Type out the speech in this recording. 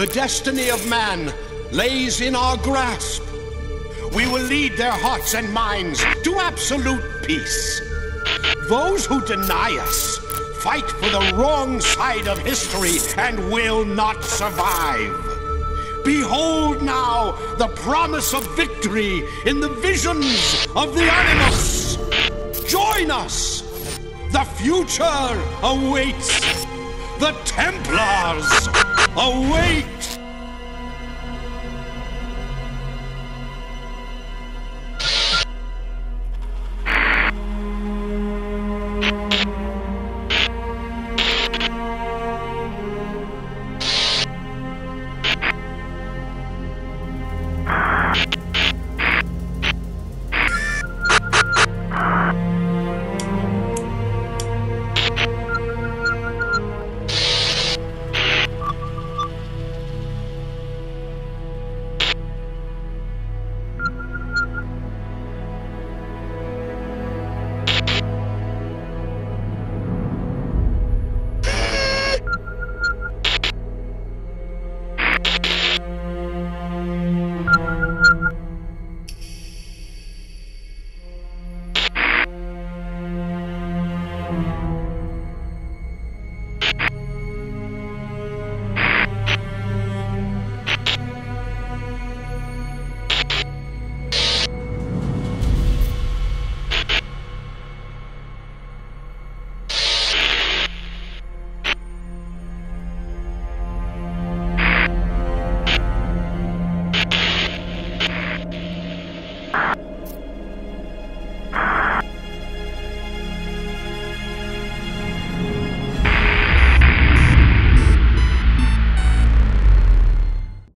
The destiny of man lays in our grasp. We will lead their hearts and minds to absolute peace. Those who deny us fight for the wrong side of history and will not survive. Behold now the promise of victory in the visions of the Animus. Join us. The future awaits. The Templars await.